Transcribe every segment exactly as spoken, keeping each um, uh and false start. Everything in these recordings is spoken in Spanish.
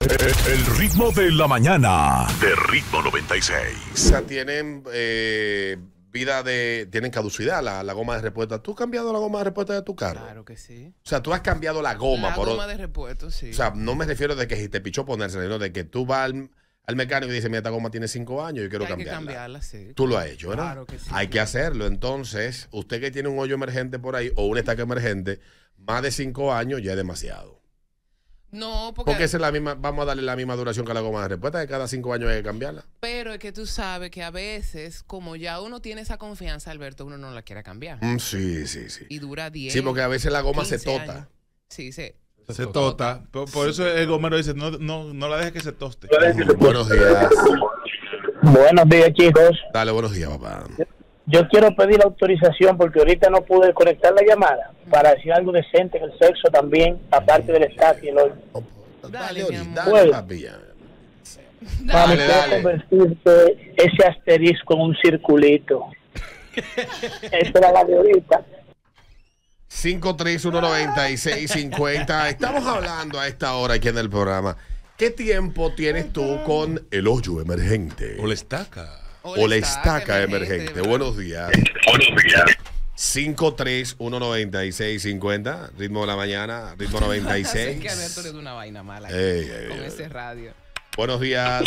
El ritmo de la mañana de Ritmo noventa y seis. O sea, tienen eh, vida de... Tienen caducidad la, la goma de repuesto. ¿Tú has cambiado la goma de repuesto de tu carro? Claro que sí. O sea, tú has cambiado la goma. La por goma de repuesto, sí. O sea, no me refiero de que si te pichó ponerse, sino de que tú vas al, al mecánico y dices, mira, esta goma tiene cinco años y yo quiero Hay que cambiarla. cambiarla, sí. Tú lo has hecho, ¿verdad? Claro que sí. Hay que hacerlo. Entonces, usted que tiene un hoyo emergente por ahí o una estaca emergente, más de cinco años ya es demasiado. No, porque... Porque esa es la misma, vamos a darle la misma duración que a la goma de repuesto, que cada cinco años hay que cambiarla. Pero es que tú sabes que a veces, como ya uno tiene esa confianza, Alberto, uno no la quiere cambiar. Mm, sí, sí, sí. Y dura diez. Sí, porque a veces la goma se quince tota. años. Sí, se, Se tota. Por, por eso el gomero dice, no, no, no la dejes que se toste. Mm, buenos días. Buenos días, chicos. Dale, buenos días, papá. Yo quiero pedir la autorización porque ahorita no pude conectar la llamada para decir algo decente en el sexo también, aparte del estatus y el hoyo. Dale, Dale, mi Ori, amor. dale, Bueno. papi, ya. Mami, Dale, quiero dale. convertirte ese asterisco en un circulito. Esa era la de ahorita. cinco tres uno nueve seis cinco cero. Estamos hablando a esta hora aquí en el programa. ¿Qué tiempo tienes tú con el hoyo emergente? O la estaca. O la estaca emergente. ¿verdad? Buenos días. Buenos días. cinco tres uno nueve seis cinco cero. Ritmo de la mañana. Ritmo noventa y Así que Alberto le seis. da una vaina mala Ey, ey, con ey. ese radio. Buenos días.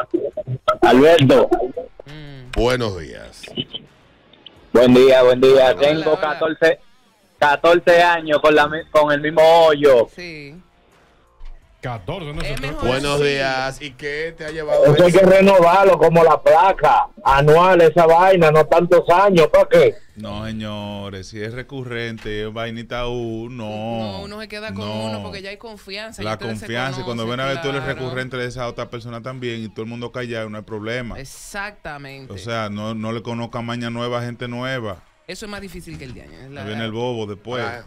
Alberto, Mm. Buenos días. buen día, buen día. Hola, Tengo hola. catorce, catorce años con, la, mi- con el mismo hoyo. Sí. catorce, no Es sé. mejor. Buenos sí. días. ¿Y qué te ha llevado Eso hay eso? que renovarlo como la placa anual, esa vaina, no tantos años. ¿Para qué? No, señores, si es recurrente, es vainita uno. No, uno se queda con no. uno porque ya hay confianza. La ya ustedes se confianza, y cuando ven conocen, a ver tú eres claro. recurrente de esa otra persona también y todo el mundo callado, no hay problema. Exactamente. O sea, no, no le conozca maña nueva a gente nueva. Eso es más difícil que el de año. es la- Me viene el bobo después. Ah.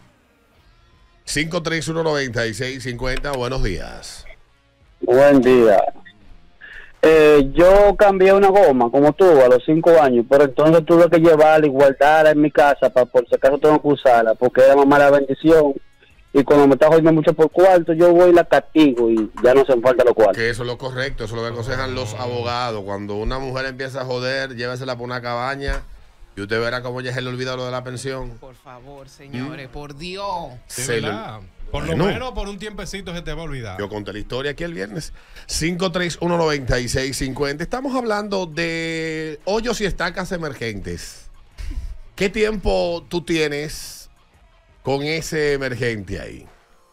cinco tres uno nueve seis cinco cero. Buenos días. Buen día. Eh, yo cambié una goma, como tú, a los cinco años, pero entonces tuve que llevarla y guardarla en mi casa para por si acaso tengo que usarla, porque era mamá la bendición. Y cuando me está jodiendo mucho por cuarto, yo voy y la castigo y ya no se me falta los cuartos. Que eso es lo correcto, eso es lo que aconsejan los abogados. Cuando una mujer empieza a joder, llévesela por una cabaña y usted verá cómo ya se le olvida lo de la pensión. Por favor, señores, por Dios. Sí, Se le- ¿verdad? Por Bueno. lo menos por un tiempecito se te va a olvidar. Yo conté la historia aquí el viernes. cinco tres uno nueve seis cinco cero. Estamos hablando de hoyos y estacas emergentes. ¿Qué tiempo tú tienes con ese emergente ahí?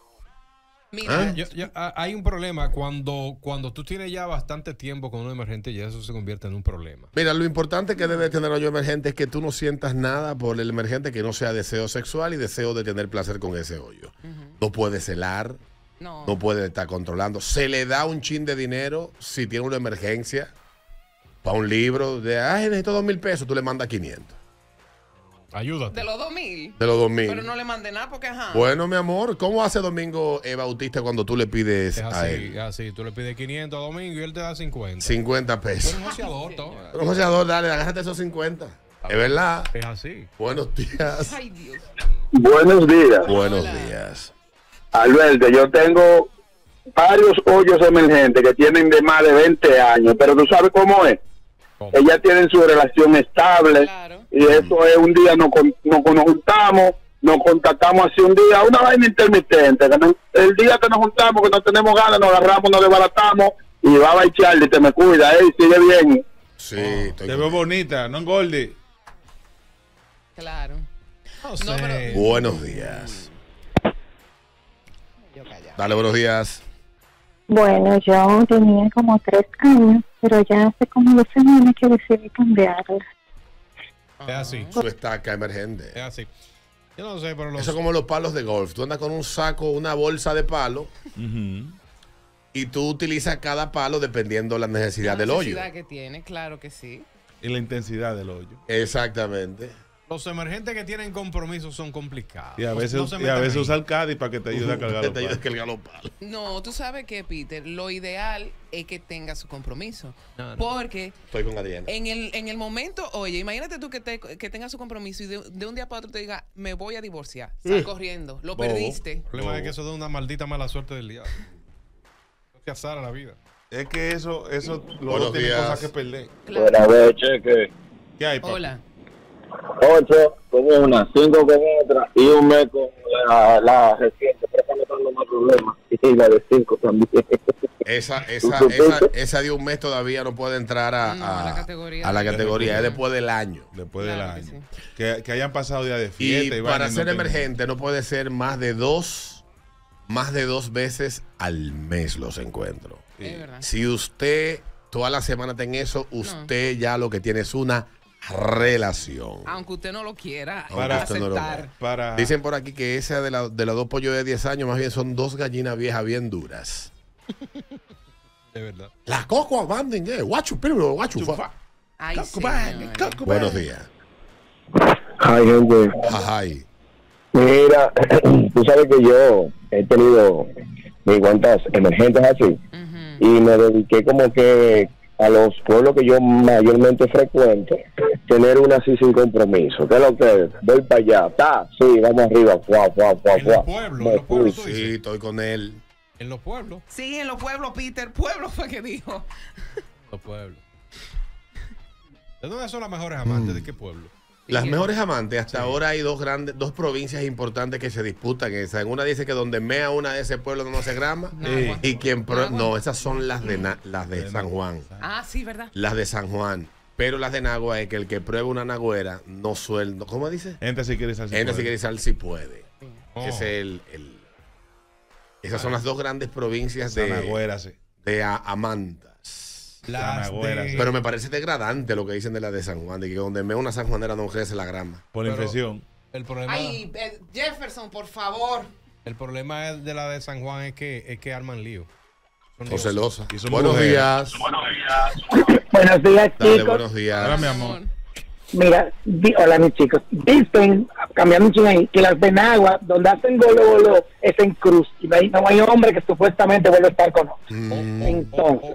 Mira, ¿Ah? Yo- yo- a- hay un problema cuando, cuando tú tienes ya bastante tiempo con un emergente, ya eso se convierte en un problema. Mira, lo importante que debe tener hoyo emergente es que tú no sientas nada por el emergente que no sea deseo sexual y deseo de tener placer con ese hoyo. No puede celar, no. no puede estar controlando. Se le da un chin de dinero si tiene una emergencia para un libro de, ay, necesito dos mil pesos, tú le mandas quinientos. Ayúdate. De los dos mil. De los dos mil. Pero no le mandé nada porque, ajá. Bueno, mi amor, ¿cómo hace Domingo eh, Bautista cuando tú le pides Es a así, él es así. Tú le pides quinientos a Domingo y él te da cincuenta. cincuenta Tú eres pesos? un negociador, todo. Pero, José Ador, dale, agárrate esos cincuenta. Es verdad. Es así. Buenos días. Ay, Dios. Buenos días. Buenos Hola. días. Alberto, yo tengo varios hoyos emergentes que tienen de más de veinte años, pero tú sabes cómo es. ¿Cómo? Ellas tienen su relación estable Claro. y eso es un día nos, con- nos, nos juntamos, nos contactamos así un día, una vaina intermitente. Que no- el día que nos juntamos, que no tenemos ganas, nos agarramos, nos desbaratamos y va a bailar y te me cuida, ¿eh? Sigue bien. Sí, Oh, estoy Te con- veo bonita, no engordi. Claro. No No, sé. pero- Buenos días. Yo callado. Dale, buenos días. Bueno, yo tenía como tres años, pero ya hace como dos semanas que decidí cambiarla. Es así. Su estaca emergente. Es así. Yo no sé, pero los... Eso es como los palos de golf. Tú andas con un saco, una bolsa de palo Ujú. y tú utilizas cada palo dependiendo la necesidad La del hoyo. necesidad que tiene, claro que sí. Y la intensidad del hoyo. Exactamente. Los emergentes que tienen compromisos son complicados. Y a No- veces, no se y a metan veces ahí. usa el Cádiz para que te ayude a cargar Que los te ayude a palos. cargar los palos. No, tú sabes que, Peter, lo ideal es que tenga su compromiso. No, no. Porque Estoy con Adriana. en el, en el momento, oye, imagínate tú que, te, que tengas su compromiso y de, de un día para otro te diga, me voy a divorciar. Sal corriendo. Lo Bobo. perdiste. El problema es que eso da una maldita mala suerte del diablo. Se azara la vida. Es que eso, eso, los Buenos dos tienen días. cosas que perder. Claro. Buenas noches, cheque. ¿Qué hay, papá? Hola. Ocho con una, cinco con otra y un mes con la, la reciente. Pero estamos dando más problemas. Y la de cinco también. Esa, esa, esa, esa de un mes todavía no puede entrar a, No, a, a la categoría. a la categoría, es después del año. Después Claro del que año. sí. Que, que hayan pasado días de Y fiesta. Y, para vaina, ser no tengan- emergente no puede ser más de dos, más de dos veces al mes los encuentros. Es verdad. Si usted toda la semana está en eso, usted ya lo que tiene es una relación. Aunque usted no lo quiera Para- usted no lo aceptar. Para, Dicen por aquí que esa de, la, de los dos pollos de diez años más bien son dos gallinas viejas bien duras. De verdad. La coco abandon, eh. Guachu, pero guachu. fa. Ay, Cacuban, señor. cacuban. Buenos días. Ay, gente. Ajay. Mira, tú sabes que yo he tenido mis cuentas emergentes así. Ujú. Y me dediqué como que a los pueblos que yo mayormente frecuento, tener una así sin compromiso. ¿Qué es lo que? Voy para allá. Está, sí, vamos arriba. Fuá, fuá, fuá, En los fuá. pueblos, Me en los pueblos fui. tú Sí, dices. estoy con él. En los pueblos. Sí, en los pueblos, Peter. Pueblo fue que dijo. Los pueblos. ¿De dónde son las mejores amantes? ¿De qué pueblo? Las Sí. mejores amantes, hasta Sí. ahora hay dos grandes, dos provincias importantes que se disputan esa. En una dice que donde mea una de ese pueblo no se grama. Nagua. Y quien pro- Nagua. no, esas son las de Na- las de De San Nagua. Juan. Ah, sí, ¿verdad? Las de San Juan. Pero las de Nagua es que el que prueba una nagüera no sueldo. ¿Cómo dice? Entra si quieres hacer. Entra si quiere sal si puede. Oh. Ese es el, el- esas son las dos grandes provincias de, Sanagüérase. de a- amantas. Las Sanagüeras. de- Pero me parece degradante lo que dicen de la de San Juan, de que donde mea una sanjuanera no crece la grama. Por la Pero- infección. El problema, Ay, eh, Jefferson, por favor. el problema de la de San Juan es que, es que arman lío. Son O líos. celosa. Y son Buenos mujeres. días. Buenos días, Dale, chicos. buenos días. Hola, mi amor. Mira, di- hola mis chicos. Dicen, cambiando un chingo ahí, que las de Nagua, donde hacen golo golo, es en cruz. Y no hay, no hay hombre que supuestamente vuelva a estar con otro. Mm, Entonces,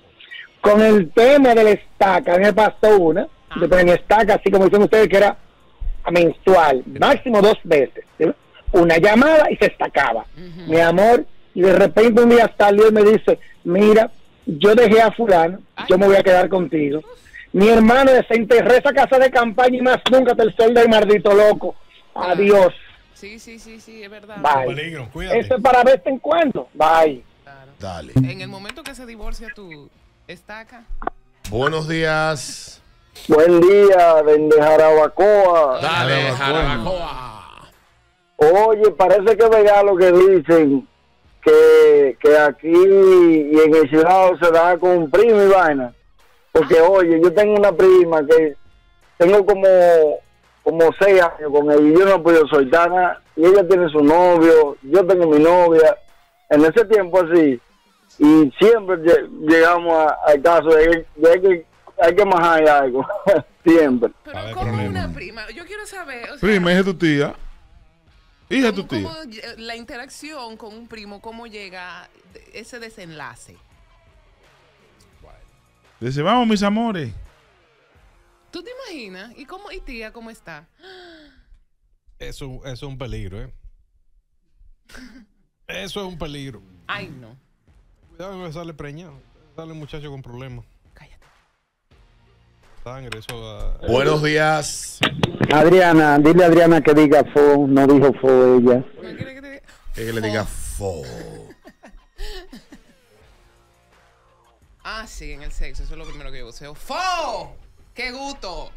con el tema de la estaca, a mí me pasó una, yo tenía mi estaca, así como dicen ustedes, que era mensual, máximo dos veces. ¿sí? Una llamada y se estacaba. Mi amor, y de repente un día salió y me dice, mira, yo dejé a fulano, yo me voy a quedar contigo. Mi hermano desenterré esa casa de campaña y más nunca hasta el sol del maldito loco. Adiós. Sí, sí, sí, sí, es verdad. Bye. Peligro, cuídate. Eso es para vez en cuando. Bye. Claro. Dale. En el momento que se divorcia tu estaca. Buenos días. Buen día, desde Jarabacoa. Dale, Jarabacoa. Jarabacoa. Oye, parece que es verdad lo que dicen, que, que aquí y en el ciudad se da con primo y vaina. Porque, oye, yo tengo una prima que tengo como, como seis años con ella y yo no he podido soltar nada. Y ella tiene su novio, yo tengo mi novia. En ese tiempo así, y siempre lle- llegamos a- al caso de que, de que hay que majar algo. Siempre. Pero A ver, como problema. una prima, yo quiero saber, o sea, Prima, hija de tu tía. Hija de tu ¿cómo- tía. cómo lle- la interacción con un primo, cómo llega ese desenlace? Dice, vamos, mis amores. ¿Tú te imaginas? ¿Y cómo y tía cómo está? Eso, eso es un peligro, ¿eh? Eso es un peligro. Ay, no. Cuidado que me sale preñado. Sale un muchacho con problemas. Cállate. Sangre, eso. ah, Buenos días. Adriana, dile a Adriana que diga fo, no dijo fo ella. ¿No quiere que te diga? Que le diga fo. Ah, sí, en el sexo, eso es lo primero que yo usé. ¡Fo! ¡Qué gusto!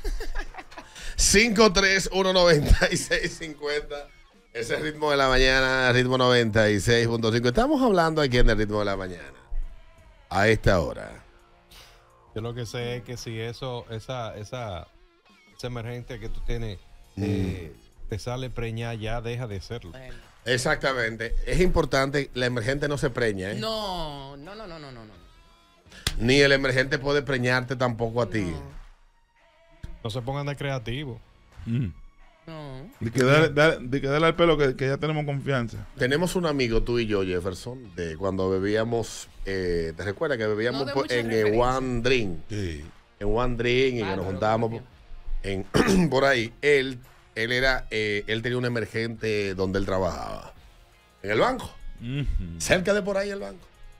cinco tres uno nueve seis cinco cero. Ese es el ritmo de la mañana, ritmo noventa y seis punto cinco. Estamos hablando aquí en el ritmo de la mañana. A esta hora. Yo lo que sé es que si eso, esa, esa, esa emergencia que tú tienes Mm. eh, te sale preñada, ya deja de serlo. Bueno. Exactamente. Es importante, la emergente no se preña, ¿eh? No, no, no, no, no, no. no. Ni el emergente puede preñarte tampoco a ti. No, No se pongan de creativos. Mm. no. De que darle, dar- de que darle al pelo que, que ya tenemos confianza. Tenemos un amigo, tú y yo, Jefferson, de cuando bebíamos, eh, ¿te recuerdas que bebíamos No de por- mucha en el referencia. One Drink? Sí. En One Drink y que Bárbaro, nos juntábamos propio. en, por ahí. Él, él era, eh, él tenía un emergente donde él trabajaba. En el banco. Ujú. Cerca de por ahí el banco.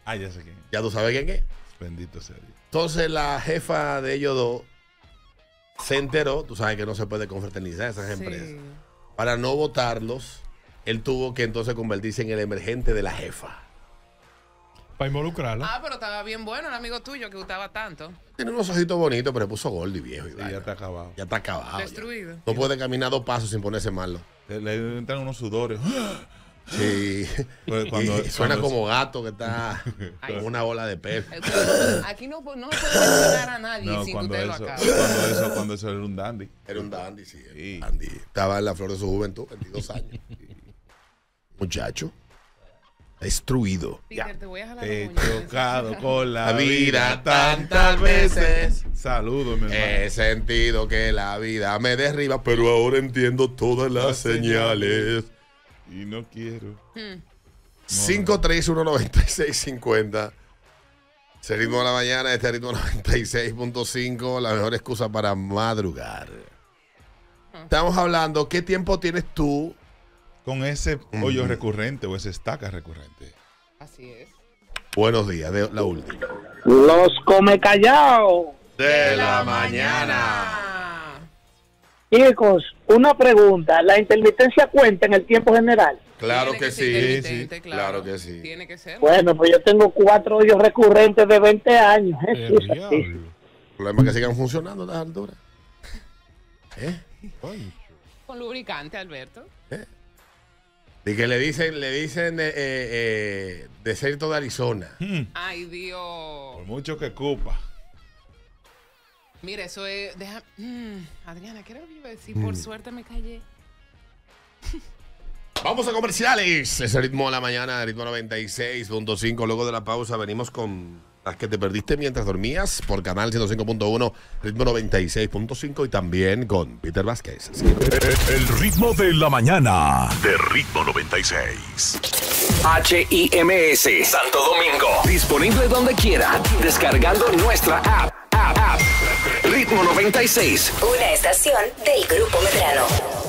Ah, ya sé quién. Ya tú sabes quién es. Bendito sea Dios. Entonces la jefa de ellos dos se enteró, tú sabes que no se puede confraternizar esas Sí. empresas. Para no votarlos, él tuvo que entonces convertirse en el emergente de la jefa. Para involucrarla. Ah, pero estaba bien bueno el amigo tuyo que gustaba tanto. Tiene unos ojitos bonitos, pero se puso gordo y viejo. Y Sí, vaina. ya está acabado. Ya está acabado. ya. Destruido. No puede caminar dos pasos sin ponerse malo. Le, le entran unos sudores. Sí. Pues cuando- y suena cuando- como gato que está con una bola de pelo. Aquí no, no se puede mencionar a nadie No, sin que cuando usted lo eso, acabe. cuando eso, cuando eso era un dandy. Era un dandy, sí. Sí. Dandy. Estaba en la flor de su juventud, veintidós años. Muchacho. Destruido. Peter, te voy a jalar He los moños. chocado con la La vida vida tantas veces. Saludos, mi hermano. He sentido que la vida me derriba, pero ahora entiendo todas las Las señales. Y no quiero. Hmm. cinco tres uno nueve seis cinco cero. Ese ritmo de la mañana, este ritmo noventa y seis punto cinco, la mejor excusa para madrugar. Estamos hablando, ¿qué tiempo tienes tú? Con ese hoyo recurrente o esa estaca recurrente. Así es. Buenos días, de la última. Los come callados. De la Chicos, una pregunta. ¿La intermitencia cuenta en el tiempo general? Claro Tiene que ser sí. intermitente, claro que sí. Tiene que ser. Bueno, pues yo tengo cuatro hoyos recurrentes de veinte años. El Jesús, diablo. sí. El problema es que sigan funcionando a estas alturas. ¿Eh? Con lubricante, Alberto. Y que le dicen, le dicen eh, eh, eh, desierto de Arizona. Hmm, Ay, Dios. Por mucho que cupa. Mira, eso es. Deja, mm, Adriana, ¿qué era lo que iba a decir? Por suerte me callé. Vamos a comerciales. Ese ritmo de la mañana, ritmo noventa y seis punto cinco. Luego de la pausa venimos con las que te perdiste mientras dormías por canal ciento cinco punto uno, ritmo noventa y seis punto cinco y también con Peter Vázquez. Así que- El ritmo de la mañana de ritmo noventa y seis. H I M S Santo Domingo. Disponible donde quiera. Descargando nuestra app. App, app. Ritmo noventa y seis. Una estación del Grupo Medrano.